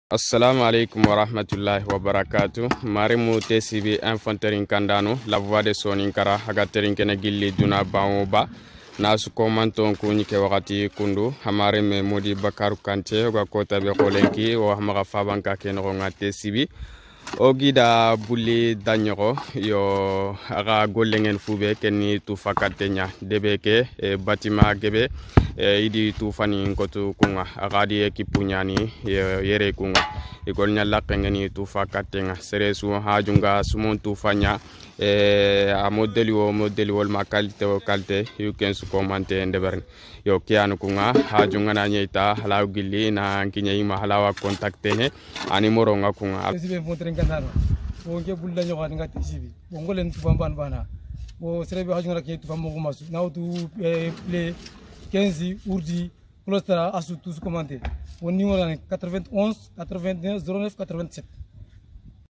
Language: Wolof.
Assalamu alaikum wa rahmatullahi wa barakatuh. Marimu TCB infanterin kandano la voix de Soninkara hagaterin kene gilli duna baoba nasu komanton kuni ke wakati kundu hamare me modi Bakaru Kante ga kota be kolenki o hamaga fabanka ke no nga TCB ogida bulli danyoro yo aga gollengen fube kenni tu fakatenya debeke batima gebe idi tu fani kotu kunga agadi ekipunyani yere kunga igol nyalla pengeni tu fakatenga seresu hajunga sumon tu fanya a modeli wol ma kalte you can su commenter ndebern yo kianu kunga hajunga na nyeta halaw gilli na kinyai ma halawa contacter he ani moro nga kunga sibe fontre ngandano o nge bulla nyo kan ngati sibi o ngolen tu famban bana o serebe hajunga ke tu fambo masu na tu play 15 urdi clostra asu tu commenter au numéro 91 81 09 87